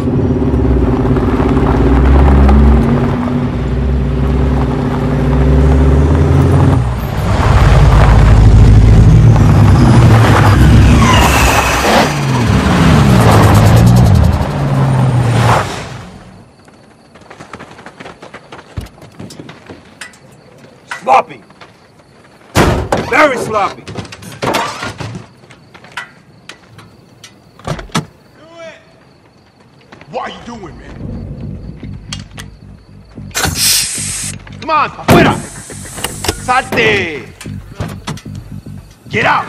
Sloppy. Very sloppy. Do it. What are you doing, man? Come on, afuera. Salte. Get out.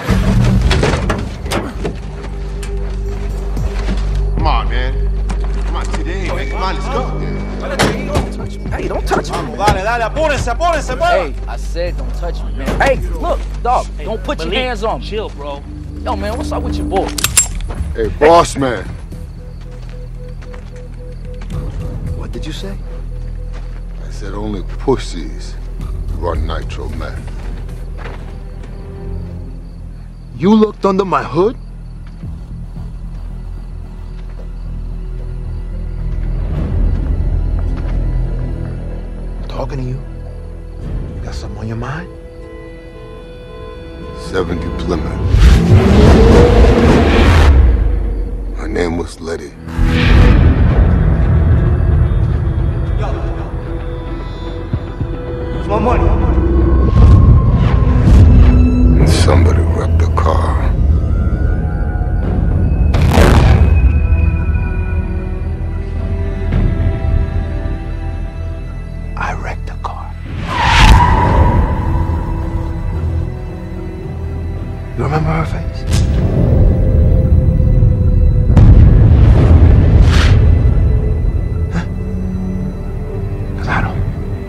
Come on, man. Come on, today, man. Come on, let's go. Hey, don't touch me. Vamos, dale, dale, apúrense, apúrense, Hey, I said don't touch me, man. Hey, look, dog, Hey, don't put your Malik, hands on me. Chill, bro. Yo, man, what's up with your boy? Hey, boss man. What did you say? I said only pussies run Nitrometh. You looked under my hood? Talking to you? Got something on your mind? 70 Plymouth. Her name was Letty. It's my money. And somebody wrecked the car. I wrecked the car. You remember her face? Huh? 'Cause I don't.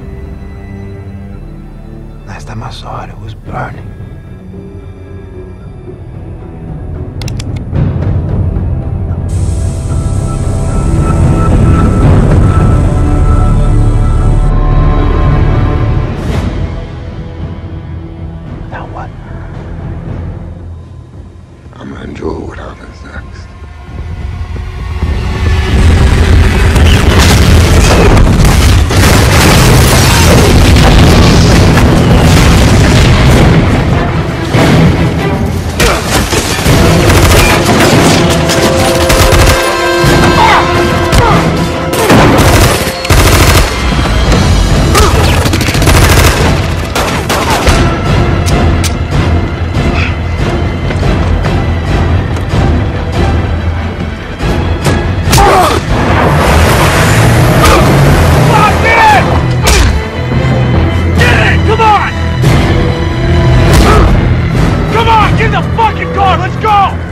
Last time I saw it, it was burning. Now what? I'm gonna enjoy what happens next. Get the fucking car, let's go!